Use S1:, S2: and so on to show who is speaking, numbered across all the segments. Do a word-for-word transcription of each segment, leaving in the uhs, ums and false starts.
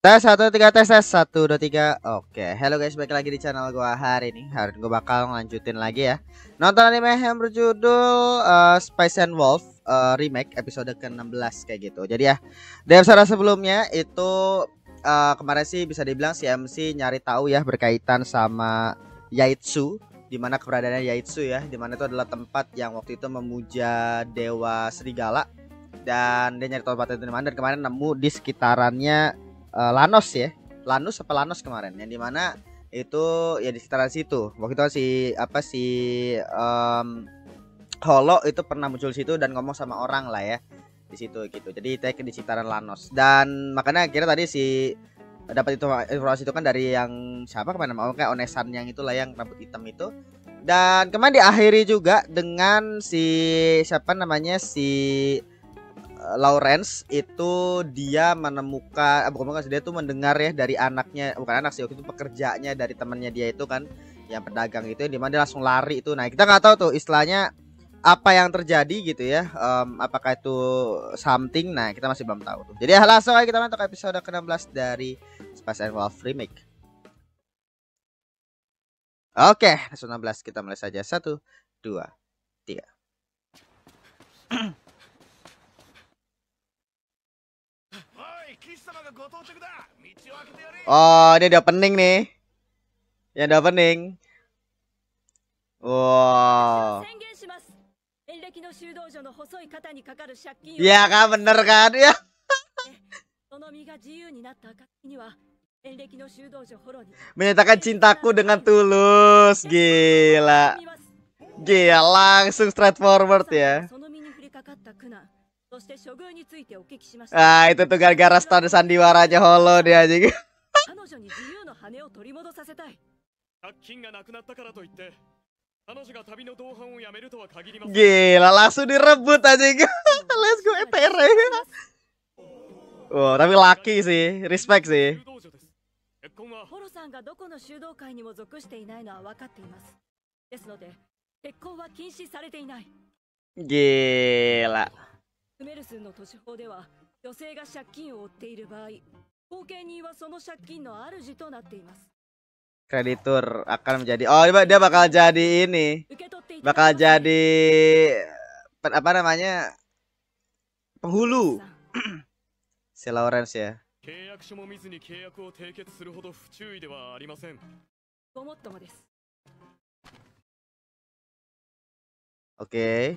S1: Tes satu tiga tes tes satu dua tiga. Oke, hello guys, balik lagi di channel gua hari ini. Hari ini gua bakal ngelanjutin lagi ya. Nonton anime yang berjudul uh, Spice and Wolf uh, remake episode ke enam belas kayak gitu. Jadi ya, di episode sebelumnya itu uh, kemarin sih bisa dibilang si M C nyari tahu ya berkaitan sama Yaitsu, di mana keberadaannya Yaitsu ya, di mana itu adalah tempat yang waktu itu memuja dewa serigala, dan dia nyari tahu tempat itu di mana, dan kemarin nemu di sekitarannya uh, Lanos ya. Lanus apa Lanos kemarin, yang dimana itu ya di sekitaran situ. Waktu itu si apa si um, Holo itu pernah muncul situ dan ngomong sama orang lah ya di situ gitu. Jadi take di sekitaran Lanos, dan makanya kira tadi si dapat itu informasi itu kan dari yang siapa kemana mau kayak Onesan yang itulah yang rambut hitam itu. Dan kemarin diakhiri juga dengan si siapa namanya si Lawrence itu dia menemukan ah, bukan bukan dia tuh mendengar ya dari anaknya, bukan anak sih waktu itu pekerjaannya dari temannya dia itu kan yang pedagang itu, yang dimana dia langsung lari itu. Nah kita nggak tahu tuh istilahnya apa yang terjadi gitu ya, um, apakah itu something, nah kita masih belum tahu tuh. Jadi ya, langsung aja kita masuk ke episode ke enam belas dari Spice and Wolf remake. Oke, episode enam belas kita mulai saja. Satu dua tiga. Oh, ini ada opening nih. Ya ada opening. Wow. Ya kan, bener kan ya. Menyatakan cintaku dengan tulus. Gila. Gila, langsung straightforward ya. Ah, itu tuh gara-gara stand sandiwaranya Holo dia aja. Gila, langsung direbut aja. Let's go E T R. Wow, tapi laki sih, respect sih. Gila. Kreditur akan menjadi, oh dia bakal jadi ini, bakal jadi apa namanya, penghulu. Si Lawrence ya. Oke.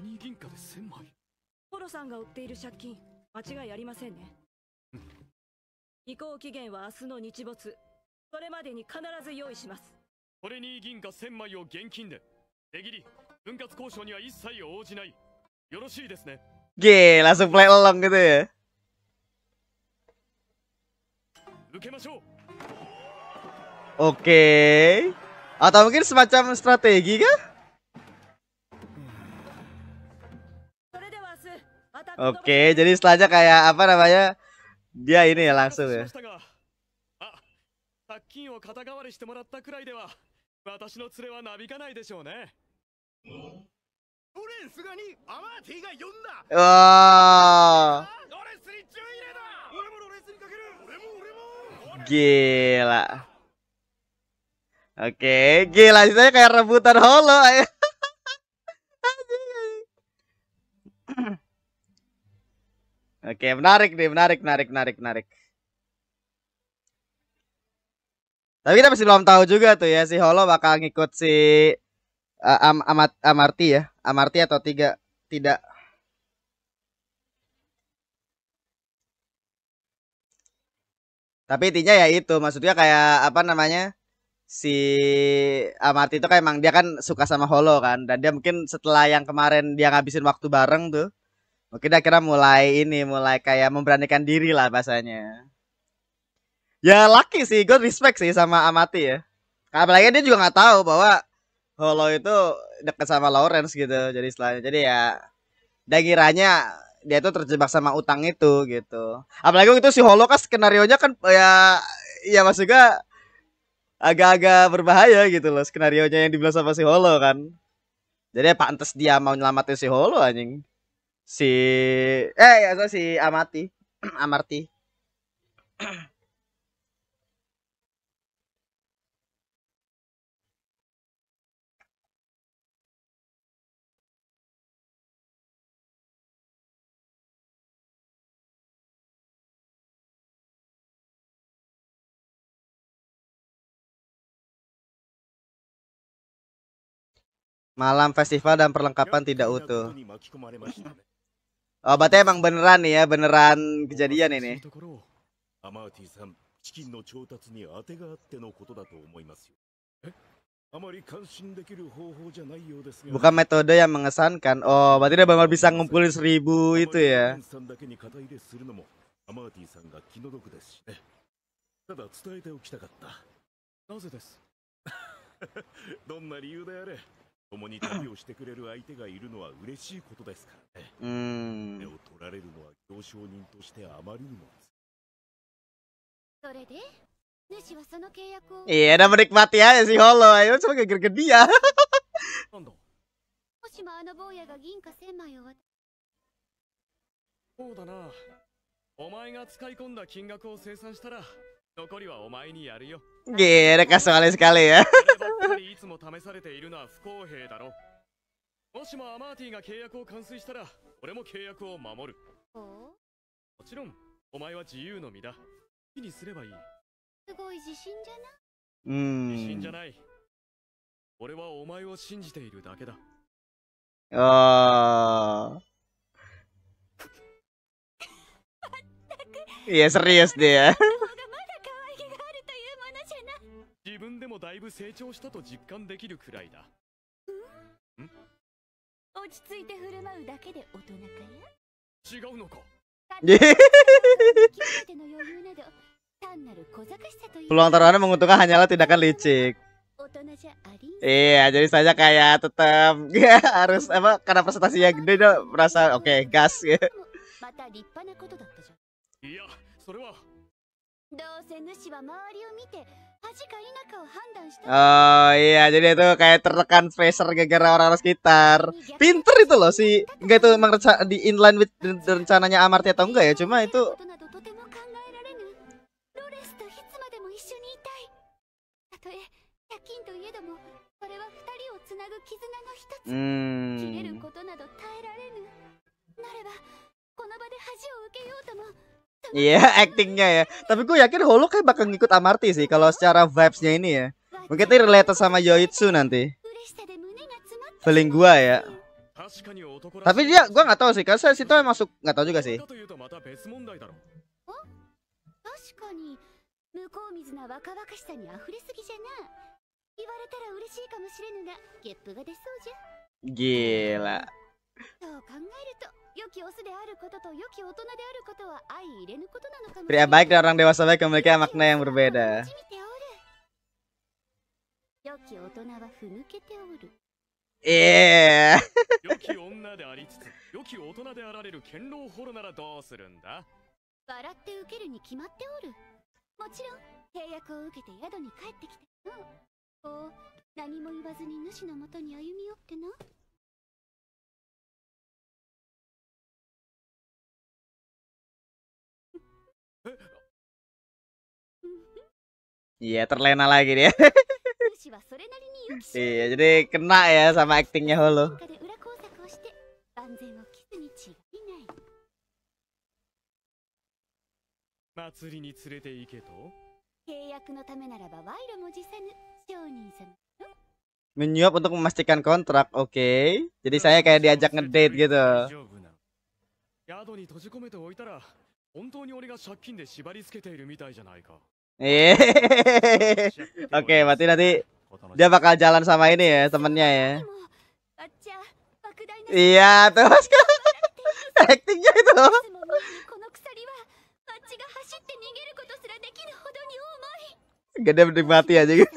S1: G, langsung play along gitu ya. Oke. Atau mungkin semacam strategi kah? Oke, jadi setelahnya kayak apa namanya, dia ini ya langsung ya. Wow. Gila. Oke, gila sih kayak rebutan Holo ya. Oke, menarik nih, menarik, menarik, menarik, menarik. Tapi kita masih belum tahu juga tuh ya, si Holo bakal ngikut si uh, Am Amat Amarty ya, Amarty atau tiga tidak. Tapi intinya ya itu, maksudnya kayak apa namanya, si Amarty itu kan emang dia kan suka sama Holo kan, dan dia mungkin setelah yang kemarin dia ngabisin waktu bareng tuh, mungkin akhirnya mulai ini, mulai kayak memberanikan diri lah bahasanya. Ya laki sih, gue respect sih sama Amarty ya. Apalagi dia juga nggak tahu bahwa Holo itu deket sama Lawrence gitu, jadi setelahnya, jadi ya dia kiranya dia tuh terjebak sama utang itu gitu. Apalagi itu si Holo kan skenario-nya kan ya, ya maksudnya agak-agak berbahaya gitu loh skenario-nya yang dibilang sama si Holo kan. Jadi ya pantes dia mau nyelamatin si Holo anjing. Si eh ya si Amarty. Amarty. Malam festival dan perlengkapan tidak utuh. Oh, berarti emang beneran nih ya, beneran kejadian ini. Bukan metode yang mengesankan. Oh, berarti dia benar bisa ngumpulin seribu itu ya. Hmm. Iya, udah menikmati aja si Holo. Ayo cuma geger dia. Gila, kasual sekali ya. Hmm. Oh. Iya serius dia. Peluang taruhannya menguntungkan hanyalah tindakan licik. Iya, jadi saja kayak tetap ya harus apa karena presentasinya gede dia merasa oke okay, gas ya. Oh iya, jadi itu kayak tertekan pressure gara-gara orang-orang sekitar. Pinter itu loh sih. Enggak itu emang di inline with rencananya Amartya atau enggak ya? Cuma itu Hmm. Iya, yeah, actingnya ya. Tapi gue yakin Holo kayak bakal ngikut Amarty sih kalau secara vibesnya ini ya. Mungkin itu related sama Yoitsu nanti. Feeling gua ya. Tapi dia gua nggak tahu sih, karena saya situ masuk nggak tahu juga sih. Gila. Pria baik dan orang dewasa baik memiliki makna yang berbeda. Iya. Iya, terlena lagi dia. Iya, jadi kena ya sama aktingnya Holo. Menyuap untuk memastikan kontrak, oke. Okay. Jadi saya kayak diajak ngedate gitu. Oke, berarti nanti dia bakal jalan sama ini ya, temennya ya. Iya, terus actingnya itu. Gak ada menikmati aja gitu.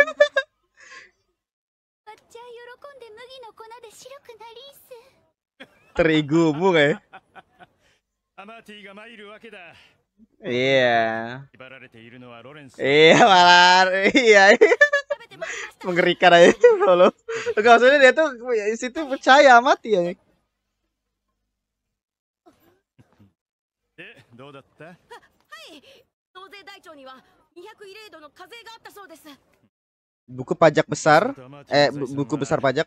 S1: Terigumu kayak. Iya. Iya malah iya. Mengerikan aja kalau. Maksudnya dia tuh situ percaya mati ya. Buku pajak besar, eh buku besar pajak.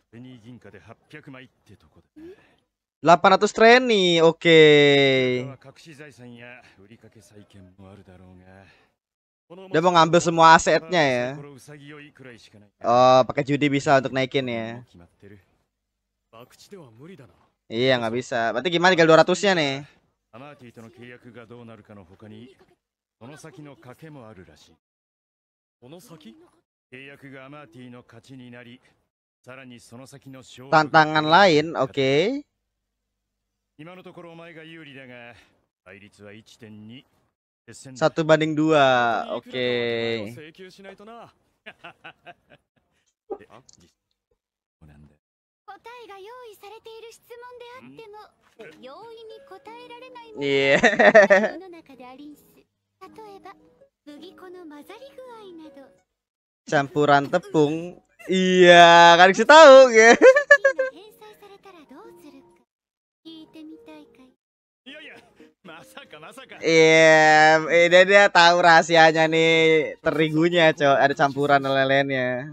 S1: delapan ratus treni, oke. Okay. Dia mau ngambil semua asetnya ya. Oh, pakai judi bisa untuk naikin ya. Iya nggak bisa. Berarti gimana tinggal dua ratus-nya nih?
S2: アマーティとの契約がどうなるかの他にその先の賭けもあるらしい。この先？契約がアマーティの勝ちになり、さらにその先の勝負。
S1: Tantangan lain, oke. Okay.
S2: 今のところお前が有利だが、倍率は いってんに。
S1: Satu banding dua, oke. Okay.
S3: 答えが用意されている質問であっても容易に答えられないもの
S1: Iya.
S3: 世の中でありんす。例えば麦粉の混ざり具合など
S1: campuran tepung. Iya, kan kasih tahu ya.
S3: 返済されたらどうするか聞いてみたいかい。
S2: いやいや、まさかまさか。
S1: Iya, ini dia tahu rahasianya nih, terigunya, cok. Ada campuran lele-lelenya.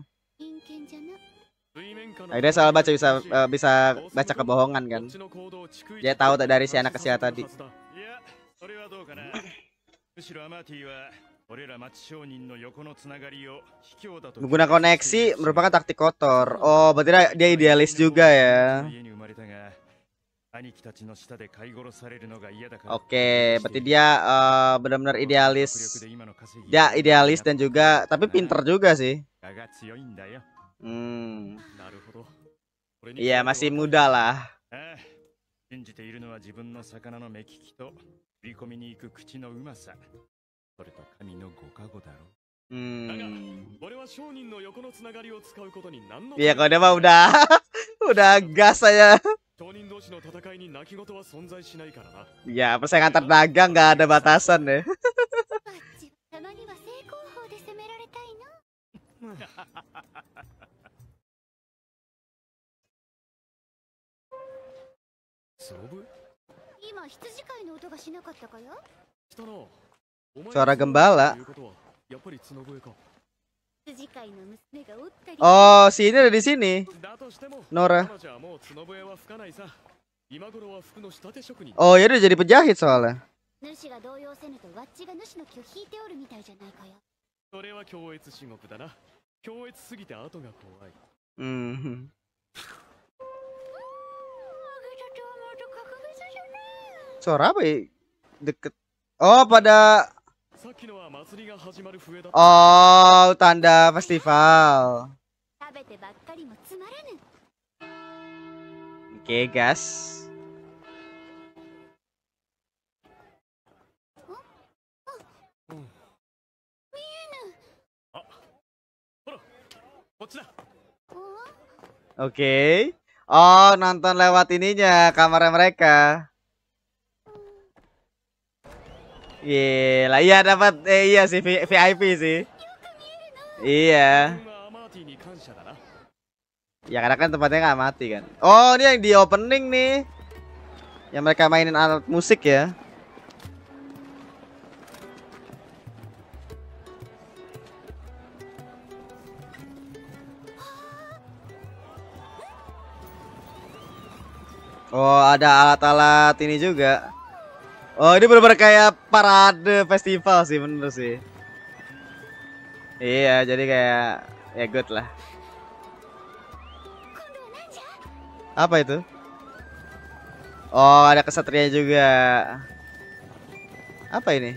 S1: Nah, dia soal baca bisa uh, bisa baca kebohongan kan. Dia tahu tak dari si anak kecil tadi. Menggunakan koneksi merupakan taktik kotor. Oh, berarti dia idealis juga ya. Oke, berarti dia uh, benar-benar idealis. Dia idealis dan juga, tapi pinter juga sih. Hmm. Iya, masih muda lah. Hmm. Iya, kalau dia mah udah udah gas saya. Ya, persaingan antar dagang nggak ada batasan deh. Suara gembala. Oh, si ini ada di sini. Nora. Oh, ya udah jadi penjahit soalnya. Hmm. Suara apa ya? Deket. Oh, pada. Oh, tanda festival. Oke, okay, gas. Oke. Okay. Oh, nonton lewat ininya, kamarnya mereka. Iya, lah iya dapat eh iya sih V I P sih. Iya. Ya karena kan tempatnya nggak mati kan. Oh, ini yang di opening nih. Yang mereka mainin alat musik ya. Oh, ada alat-alat ini juga. Oh, ini benar-benar kayak parade festival sih, bener sih. Iya, jadi kayak ya good lah. Apa itu? Oh, ada kesatria juga. Apa ini?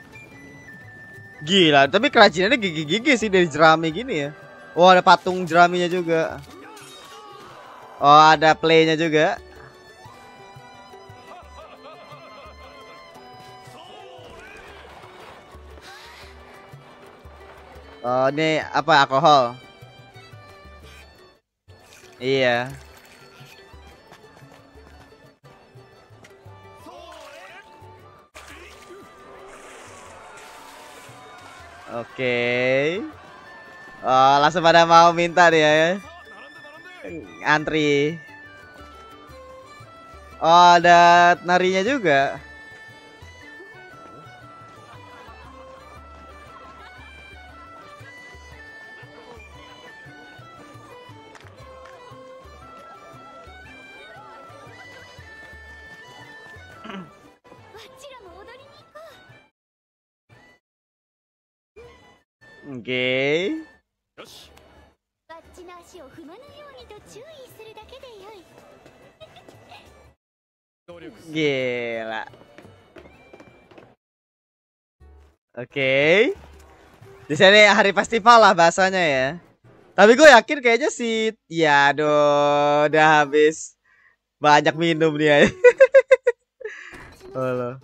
S1: Gila, tapi kerajinannya gigi-gigi sih dari jerami gini ya. Oh, ada patung jeraminya juga. Oh, ada playnya juga. Oh, ini apa alkohol? Iya. Oke. Oh, langsung pada mau minta dia ya. Antri. Oh, ada narinya juga. Oke. Gila. Oke. Di sini hari festival lah bahasanya ya. Tapi gue yakin kayaknya sih, ya aduh, udah habis banyak minum dia. Halo.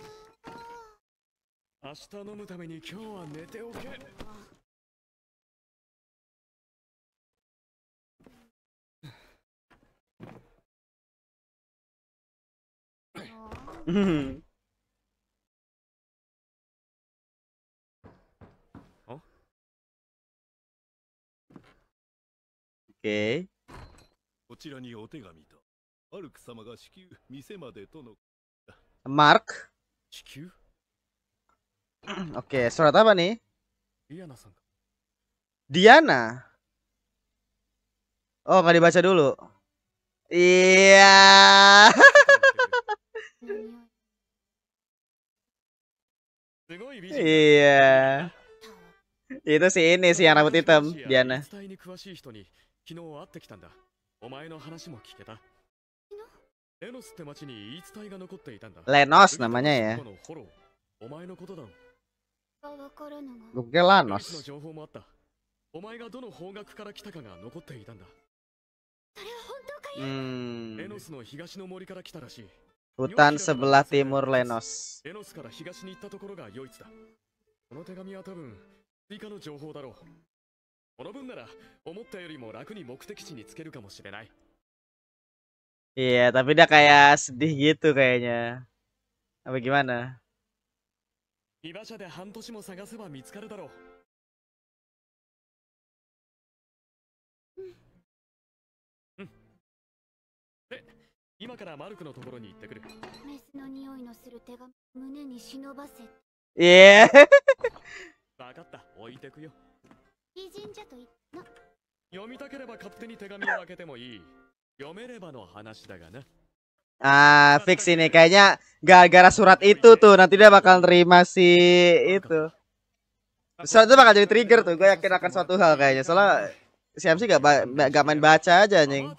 S1: Oke.
S4: こちらにお手紙と、アルク様が至急店までとの。
S1: Mark.
S2: 地球
S1: Oke, surat apa nih?
S2: リアナさん
S1: Diana. Oh, nggak dibaca dulu. Iya. Iya. Itu si ini sih yang rambut hitam, Diana. Lenos namanya ya. Bukan Lanos. Hmm. Hutan sebelah timur Lenos.
S2: この分なら思ったよりも楽に目的地につけるかもしれない。
S1: Iya, tapi dia kayak sedih gitu kayaknya. Apa gimana?
S2: 居場所で半年も探せば見つかるだろう。うん。で、今からマルクのところに行ってくる。
S3: メスの匂いのする手が胸に忍ばせ。
S1: Iya.
S2: わかった、置いてくよ。
S3: いい神社と言ったな。
S2: 読みたければ勝手に手紙を開けてもいい。読めればの話だがな。
S1: Ah, fix ini kayaknya gara-gara surat itu tuh nanti dia bakal terima si itu. Surat itu bakal jadi trigger tuh. Gue yakin akan suatu hal kayaknya. Soalnya si M C gak, ba gak main baca aja anjing.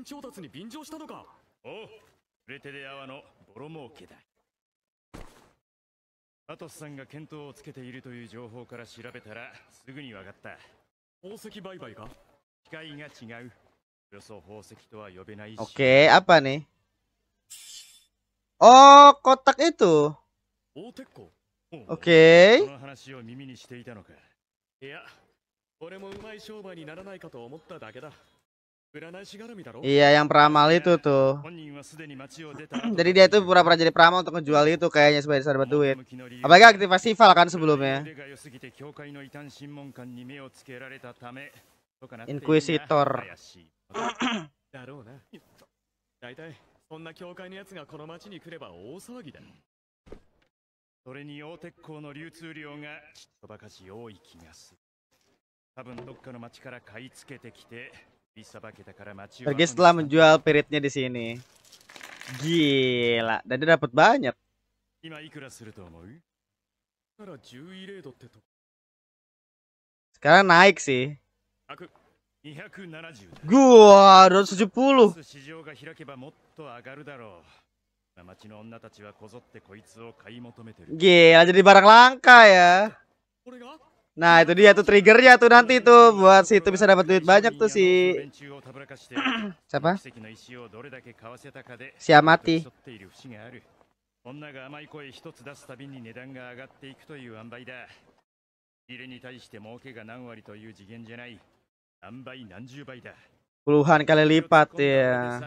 S2: Oh, アトスさんが見当をつけているという情報から調べたらすぐに分かった。宝石売買か？機械が違う。よそ宝石とは呼べないし。
S1: Oke, apa nih? Oh, kotak itu. Oke.
S2: この話を耳にしていたのか。いや、俺もうまい商売にならないかと思っただけだ。
S1: Iya, yang peramal itu tuh. Jadi dia itu pura-pura jadi peramal untuk ngejual itu kayaknya sebagai dasar dapat duit. Apalagi aktif festival kan sebelumnya. Inquisitor. Pergi setelah menjual piritnya di sini. Gila, dan dia dapat banyak. Sekarang naik sih. Gua dua ratus tujuh puluh. Gila, jadi barang langka ya. Nah itu dia tuh triggernya tuh nanti tuh buat situ bisa dapat duit banyak tuh si siapa? Si Amati. Puluhan kali lipat ya.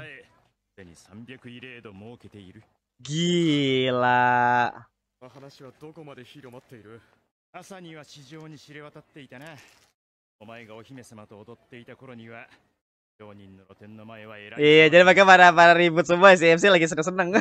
S1: Gila.
S2: 朝には市場に知れ渡っていたな。お前がお姫様と踊っていた頃には商人の露店の前は偉い。
S1: Iya, jadi mereka pada pada ribut semua sih. M C lagi seneng-seneng.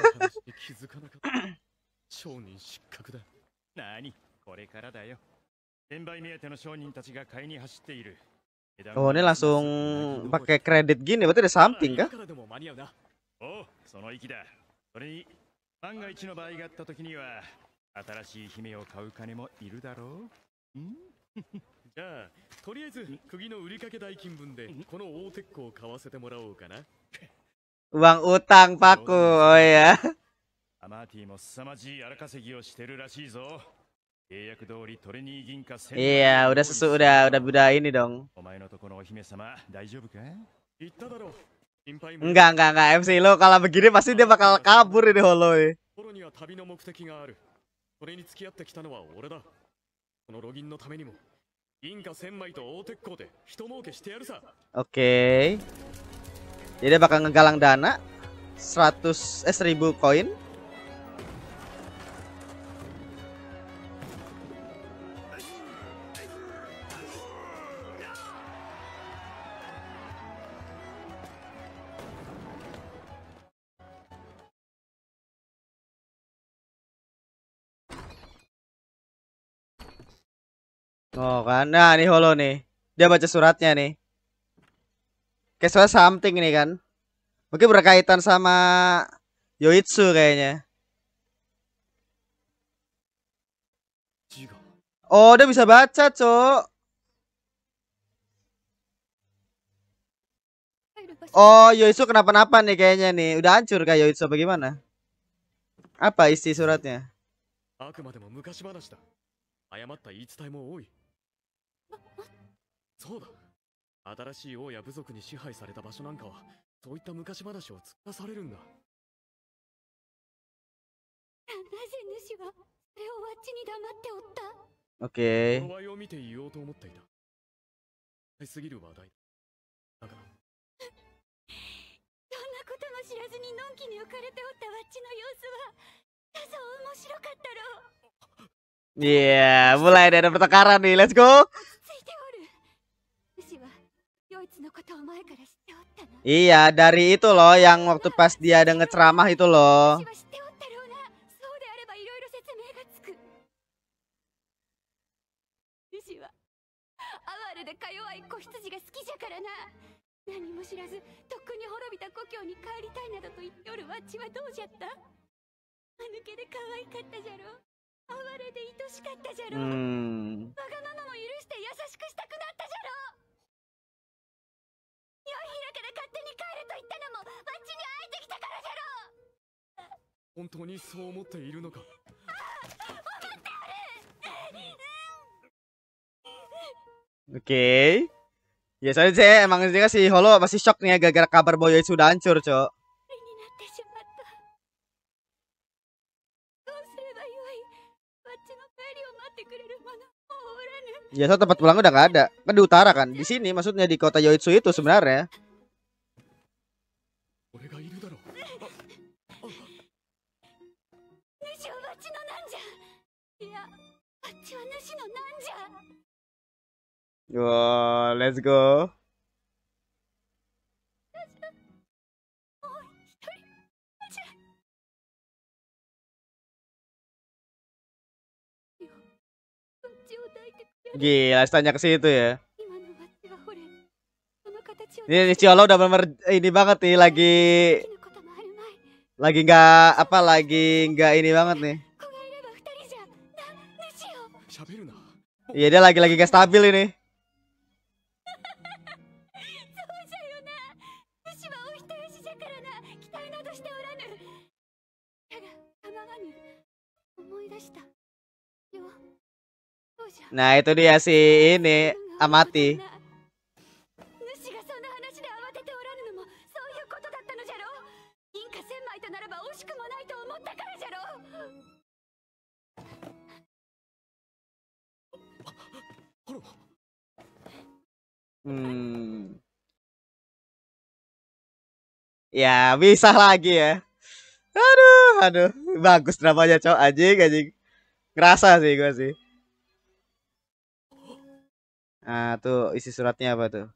S2: 商人失格だ。何？これからだよ。転売目当ての商人たちが買いに走っている。
S1: Oh, ini langsung pakai kredit gini, berarti ada something kah?
S2: おう、その意気だ。それに万が一の場合があった時には 新しい姫を買う金もいるだろう。ん？じゃあ、とりあえず釘の売りかけ代金分でこの大鉄鋼を買わせてもらおうかな。
S1: Uang utang paku, oh ya.
S2: マーティも凄まじい荒稼ぎをしてるらしいぞ。契約通りトレニー銀貨せんまい
S1: Iya, udah sesu udah udah udah ini dong.
S2: お前のところお姫様大丈夫か？言っただろう。心配も
S1: Enggak, enggak, enggak. M C lo kalau begini pasti dia bakal kabur ini Holo ini.
S4: 頃には旅の目的がある。それに付き合ってきたのは俺だ。このロギンのためにも銀貨せんまいと大鉄鋼で人儲けしてやるさ。
S1: Oke. Jadi dia bakal ngegalang dana seratus eh seribu koin. Oh kan, nah nih Holo nih, dia baca suratnya nih. Kayak soal something nih kan, mungkin berkaitan sama Yoitsu kayaknya. Oh, dia bisa baca, Cok. Oh, Yoitsu kenapa-napa nih kayaknya nih, udah hancur kayak Yoitsu bagaimana? Apa isi suratnya?
S4: あくまでも昔話だ。誤った言い伝えも多い。そうだ。新しい王や部族に支配された場所なんかは、そういった昔話を突き出されるんだ。
S3: なぜ主はそれをわっちに黙っておった？
S1: Oke.
S4: このを見て言おうと思っていた。大すぎる話題だ。だから。
S3: そんなことも知らずにのんきに置かれておったわっちの様子は、さぞ面白かったろう。
S1: Iya, yeah, mulai ada pertengkaran nih. Let's go. Iya, dari itu loh yang waktu pas dia ada ngeceramah itu loh. Hmm. Oke. Okay. Ya soalnya sih emang dia si Holo masih shock nih ya gara-gara kabar Boyo sudah hancur, Cok. Ya, so tempat pulang udah nggak ada. Kan di utara kan. Di sini maksudnya di kota Yoitsu itu sebenarnya. Wow, let's go. Gila, tanya ke situ ya. Ini Ciolo udah bener ini banget nih, lagi lagi nggak apa lagi nggak ini banget nih. Iya, dia lagi lagi gak stabil ini. Nah itu dia si ini Amati. Hmm. Ya bisa lagi ya. Aduh, aduh, bagus dramanya cowok anjing anjing. Ngerasa sih gue sih. Nah tuh isi suratnya apa tuh?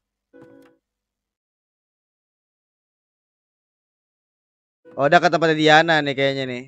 S1: Oh udah ke tempatnya Diana nih kayaknya nih.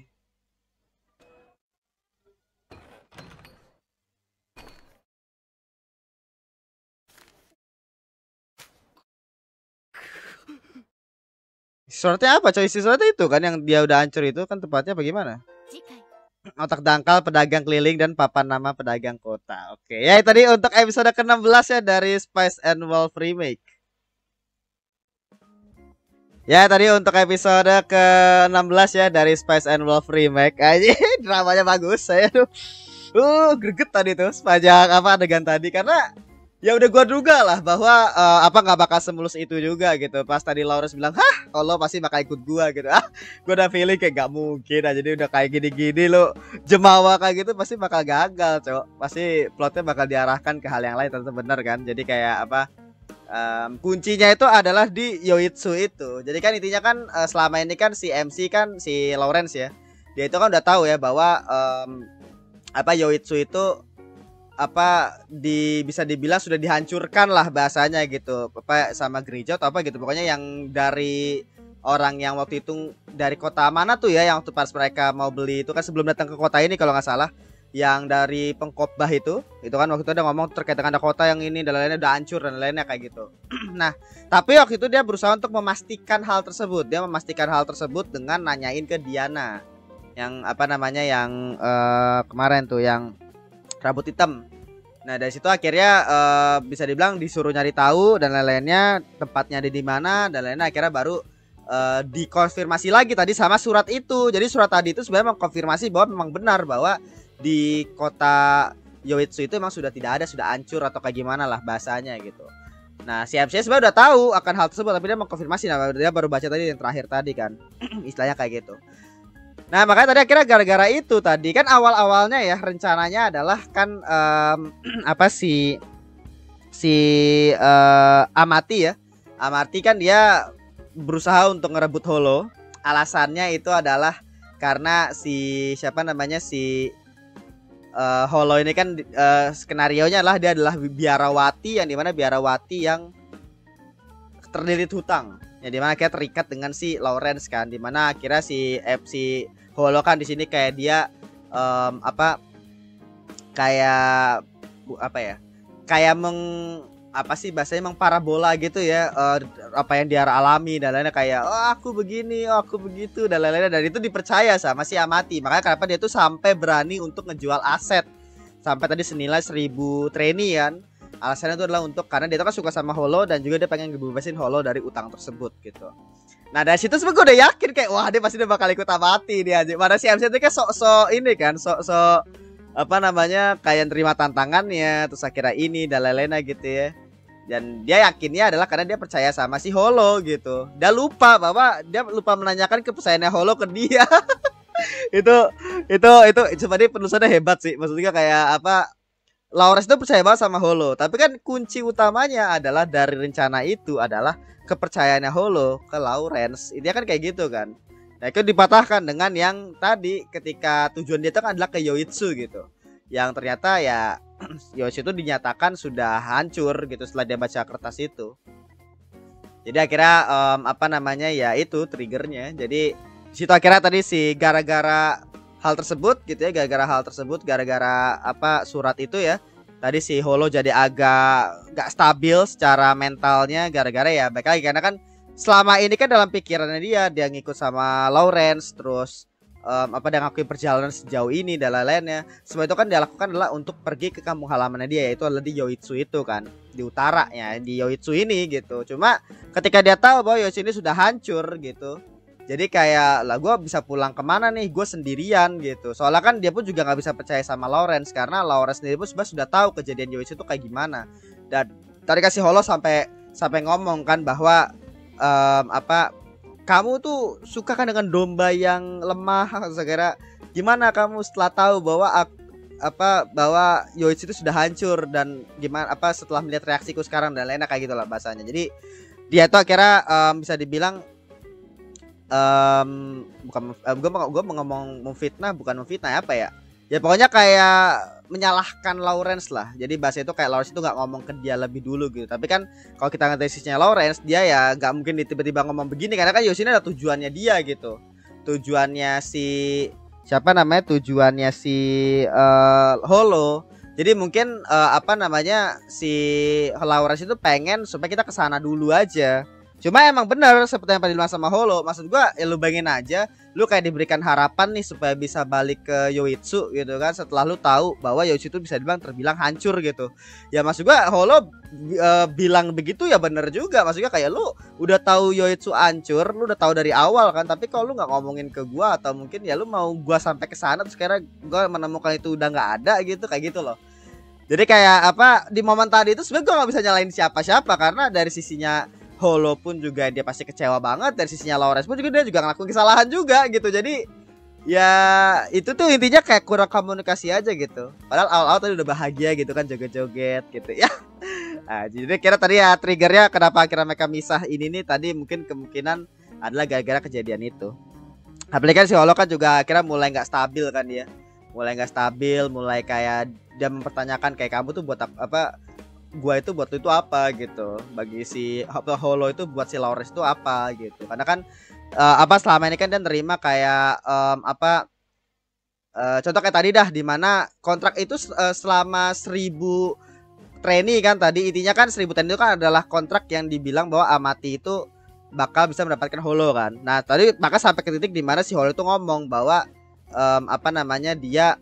S1: Suratnya apa coy? Isi suratnya itu kan yang dia udah hancur itu kan tempatnya bagaimana? Otak dangkal pedagang keliling dan papan nama pedagang kota. Oke, ya tadi untuk episode ke enam belas ya dari Spice and Wolf Remake. Ya tadi untuk episode ke enam belas ya dari Spice and Wolf Remake aja. Dramanya bagus. Saya tuh uh greget tadi tuh sepanjang apa adegan tadi, karena ya udah gua duga lah bahwa uh, apa nggak bakal semulus itu juga gitu. Pas tadi Lawrence bilang, "Hah, Allah pasti bakal ikut gua" gitu. Ah, gua udah feeling kayak gak mungkin aja. Jadi udah kayak gini-gini lo jemawa kayak gitu pasti bakal gagal, Cok. Pasti plotnya bakal diarahkan ke hal yang lain, tentu bener kan. Jadi kayak apa? Um, kuncinya itu adalah di Yoitsu itu. Jadi kan intinya kan uh, selama ini kan si M C kan si Lawrence ya, dia itu kan udah tahu ya bahwa um, apa Yoitsu itu apa di bisa dibilang sudah dihancurkan lah bahasanya gitu, apa sama gereja atau apa gitu, pokoknya yang dari orang yang waktu itu dari kota mana tuh ya, yang waktu pas mereka mau beli itu kan sebelum datang ke kota ini kalau nggak salah, yang dari pengkhotbah itu itu kan waktu itu ada ngomong terkait dengan ada kota yang ini dan lainnya udah hancur dan lainnya kayak gitu. Nah tapi waktu itu dia berusaha untuk memastikan hal tersebut, dia memastikan hal tersebut dengan nanyain ke Diana yang apa namanya yang uh, kemarin tuh yang rambut hitam. Nah dari situ akhirnya uh, bisa dibilang disuruh nyari tahu dan lain-lainnya, tempatnya ada di mana dan lainnya, akhirnya baru uh, dikonfirmasi lagi tadi sama surat itu. Jadi surat tadi itu sebenarnya mengkonfirmasi bahwa memang benar bahwa di kota Yoitsu itu memang sudah tidak ada, sudah hancur atau kayak gimana lah bahasanya gitu. Nah si M C sebenarnya udah tahu akan hal tersebut, tapi dia mengkonfirmasi. Nah dia baru baca tadi yang terakhir tadi kan istilahnya kayak gitu. Nah makanya tadi akhirnya gara-gara itu tadi kan awal-awalnya ya rencananya adalah kan um, apa si si uh, Amati ya, Amati kan dia berusaha untuk ngerebut Holo. Alasannya itu adalah karena si siapa namanya si uh, Holo ini kan uh, skenarionya adalah dia adalah biarawati, yang dimana biarawati yang terlilit hutang, ya dimana akhirnya terikat dengan si Lawrence kan, dimana akhirnya si F C Holo kan di sini kayak dia um, apa kayak apa ya kayak meng apa sih bahasanya emang parabola gitu ya, uh, apa yang dia alami dan lainnya, kayak oh aku begini, oh aku begitu dan lain-lain, dan itu dipercaya sama si Amati. Makanya kenapa dia tuh sampai berani untuk ngejual aset sampai tadi senilai seribu trainee kan. Alasannya itu adalah untuk karena dia tuh kan suka sama Holo dan juga dia pengen ngebebasin Holo dari utang tersebut gitu. Nah dari situ sebenernya gue udah yakin kayak wah dia pasti dia bakal ikut Amati dia aja. Mana si M C itu kan sok-sok ini kan, sok-sok apa namanya kayak terima tantangannya terus akhirnya ini dan lain-lainnya gitu ya. Dan dia yakinnya adalah karena dia percaya sama si Holo gitu. Dia lupa bahwa dia lupa menanyakan kepercayaannya Holo ke dia. itu itu itu sebenarnya penulisannya hebat sih. Maksudnya kayak apa, Lawrence itu percaya banget sama Holo, tapi kan kunci utamanya adalah dari rencana itu adalah kepercayaannya Holo ke Lawrence. Ini kan kayak gitu kan. Nah itu dipatahkan dengan yang tadi ketika tujuan dia itu kan adalah ke Yoitsu gitu, yang ternyata ya Yoitsu itu dinyatakan sudah hancur gitu setelah dia baca kertas itu. Jadi akhirnya um, apa namanya ya itu triggernya. Jadi situ akhirnya tadi si gara-gara hal tersebut gitu ya, gara-gara hal tersebut, gara-gara apa surat itu ya, tadi si Holo jadi agak gak stabil secara mentalnya gara-gara ya baik lagi karena kan selama ini kan dalam pikirannya dia dia ngikut sama Lawrence, terus um, apa dia ngakuin perjalanan sejauh ini dan lain-lainnya. Semua itu kan dia lakukan adalah untuk pergi ke kampung halamannya dia, yaitu adalah di Yoitsu itu kan, di utara ya, di Yoitsu ini gitu. Cuma ketika dia tahu bahwa Yoitsu ini sudah hancur gitu, jadi kayak lah gue bisa pulang kemana nih, gue sendirian gitu. Soalnya kan dia pun juga nggak bisa percaya sama Lawrence karena Lawrence sendiri pun sudah tahu kejadian Yoitsu itu kayak gimana. Dan tadi kasih Holo sampai sampai ngomong kan bahwa um, apa kamu tuh suka kan dengan domba yang lemah. Segera gimana kamu setelah tahu bahwa apa bahwa Yoitsu itu sudah hancur dan gimana apa setelah melihat reaksiku sekarang dan lainnya kayak gitulah bahasanya. Jadi dia tuh akhirnya um, bisa dibilang Um, bukan um, gue gue mau ngomong memfitnah, bukan memfitnah apa ya ya pokoknya kayak menyalahkan Lawrence lah. Jadi bahasa itu kayak Lawrence itu nggak ngomong ke dia lebih dulu gitu, tapi kan kalau kita ngetesisnya Lawrence dia ya nggak mungkin tiba-tiba ngomong begini karena kan Yoshino ada tujuannya dia gitu, tujuannya si siapa namanya tujuannya si uh, Holo. Jadi mungkin uh, apa namanya si Lawrence itu pengen supaya kita kesana dulu aja. Cuma emang bener seperti yang tadi dibilang sama Holo. Maksud gua ya lu bayangin aja, lu kayak diberikan harapan nih supaya bisa balik ke Yoitsu gitu kan, setelah lu tahu bahwa Yoitsu itu bisa dibilang terbilang hancur gitu. Ya maksud gua Holo e, bilang begitu ya bener juga. Maksudnya kayak lu udah tahu Yoitsu hancur, lu udah tahu dari awal kan, tapi kalau lu nggak ngomongin ke gua atau mungkin ya lu mau gua sampai ke sana terus sekarang gua menemukan itu udah nggak ada gitu, kayak gitu loh. Jadi kayak apa di momen tadi itu sebenarnya gua nggak bisa nyalain siapa-siapa karena dari sisinya Holo pun juga dia pasti kecewa banget, dari sisinya Lawrence pun juga dia juga ngelakuin kesalahan juga gitu. Jadi ya itu tuh intinya kayak kurang komunikasi aja gitu. Padahal awal-awal tadi udah bahagia gitu kan, joget-joget gitu ya. Nah, jadi kira tadi ya triggernya kenapa akhirnya mereka misah ini nih tadi mungkin kemungkinan adalah gara-gara kejadian itu. Apalagi kan si Holo kan juga akhirnya mulai nggak stabil kan dia, mulai nggak stabil, mulai kayak dia mempertanyakan kayak kamu tuh buat apa, apa gua itu buat itu apa gitu, bagi si Holo itu buat si Lawrence itu apa gitu, karena kan uh, apa selama ini kan dia nerima kayak um, apa uh, contoh kayak tadi dah dimana kontrak itu uh, selama seribu trainee kan tadi intinya kan seribu trainee itu kan adalah kontrak yang dibilang bahwa Amati itu bakal bisa mendapatkan Holo kan. Nah tadi maka sampai ke titik dimana si Holo itu ngomong bahwa um, apa namanya dia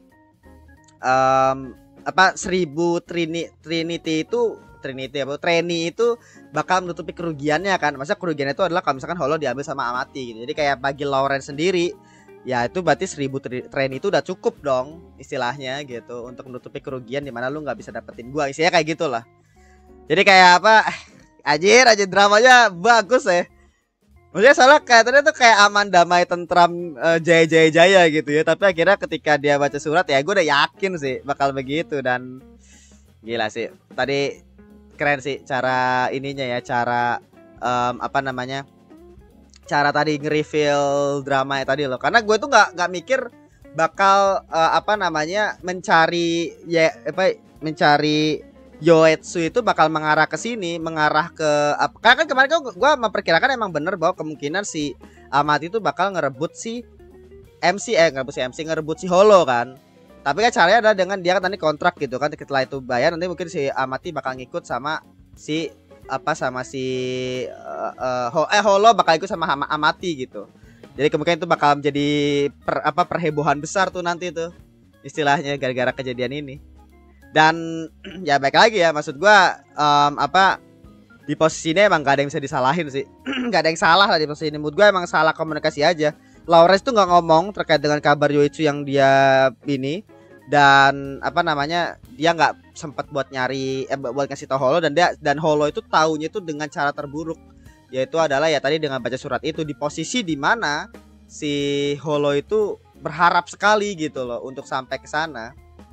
S1: um, apa seribu trini, Trinity itu Trinity apa trainee itu bakal menutupi kerugiannya kan. Masa kerugiannya itu adalah kalau misalkan Holo diambil sama Amati gitu. Jadi kayak bagi Lawrence sendiri ya itu berarti seribu trainee itu udah cukup dong istilahnya gitu untuk menutupi kerugian dimana lu nggak bisa dapetin gua, istilahnya kayak gitulah. Jadi kayak apa anjir aja dramanya bagus ya. Maksudnya soalnya kayak tadi tuh kayak aman damai tentram uh, jaya jaya jaya gitu ya. Tapi akhirnya ketika dia baca surat ya gue udah yakin sih bakal begitu. Dan gila sih tadi keren sih cara ininya ya, cara um, apa namanya, cara tadi nge-reveal drama tadi loh. Karena gue tuh nggak nggak mikir bakal uh, apa namanya mencari ya apa mencari Yoitsu itu bakal mengarah ke sini, mengarah ke apa? Karena kan kemarin gue memperkirakan emang bener bahwa kemungkinan si Amati itu bakal ngerebut si M C eh ngerebut si M C ngerebut si Holo kan. Tapi kan caranya adalah dengan dia kan tadi kontrak gitu kan, setelah itu bayar nanti mungkin si Amati bakal ngikut sama si apa sama si uh, uh, eh Holo bakal ikut sama Amati gitu. Jadi kemungkinan itu bakal menjadi per, apa perhebohan besar tuh nanti tuh istilahnya gara-gara kejadian ini. Dan ya baik lagi ya, maksud gua um, apa di posisi ini emang gak ada yang bisa disalahin sih. Gak ada yang salah lah di posisi ini. Menurut gua emang salah komunikasi aja. Lawrence tuh nggak ngomong terkait dengan kabar Yoitsu yang dia ini, dan apa namanya dia nggak sempat buat nyari eh, buat ngasih tahu Holo, dan dia dan Holo itu taunya itu dengan cara terburuk, yaitu adalah ya tadi dengan baca surat itu di posisi dimana si Holo itu berharap sekali gitu loh untuk sampai ke sana.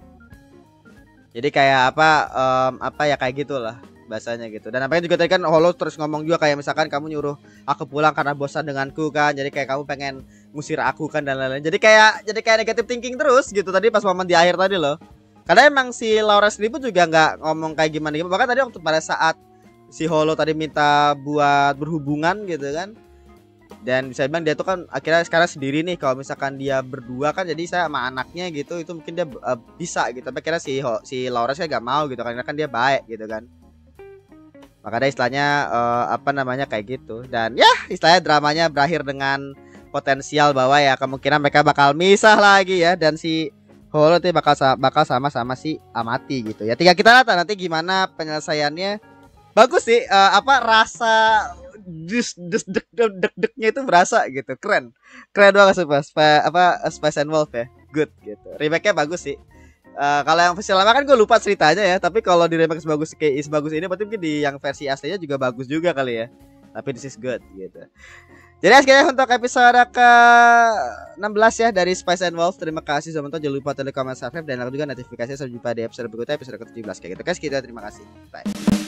S1: Jadi kayak apa um, apa ya kayak gitulah bahasanya gitu. Dan apanya juga tadi kan Holo terus ngomong juga kayak misalkan kamu nyuruh aku pulang karena bosan denganku kan. Jadi kayak kamu pengen ngusir aku kan dan lain-lain. Jadi kayak jadi kayak negative thinking terus gitu tadi pas momen di akhir tadi loh. Karena emang si Lawrence sendiri pun juga nggak ngomong kayak gimana gimana. Bahkan tadi waktu pada saat si Holo tadi minta buat berhubungan gitu kan. Dan bisa bilang dia tuh kan akhirnya sekarang sendiri nih, kalau misalkan dia berdua kan jadi saya sama anaknya gitu itu mungkin dia uh, bisa gitu. Tapi akhirnya si si Lawrence kan gak mau gitu karena kan dia baik gitu kan. Makanya istilahnya uh, apa namanya kayak gitu. Dan ya istilahnya dramanya berakhir dengan potensial bahwa ya kemungkinan mereka bakal misah lagi ya, dan si Holo tuh bakal bakal sama-sama si Amati gitu ya. Tinggal kita lihat nanti gimana penyelesaiannya. Bagus sih uh, apa rasa dus dus dek dek deknya itu berasa gitu, keren keren banget sih pas apa Spice and Wolf ya, good gitu. Remake-nya bagus sih. Uh, kalau yang versi lama kan gue lupa ceritanya ya, tapi kalau di remake sebagus kayak sebagus ini berarti mungkin di yang versi aslinya juga bagus juga kali ya. Tapi this is good gitu. Jadi sekian untuk episode ke enam belas ya dari Spice and Wolf. Terima kasih sudah menonton, jangan lupa tekan, comment, subscribe, dan juga notifikasi. Sampai jumpa di episode berikutnya, episode ke tujuh belas kayak gitu guys. Kita terima kasih, bye.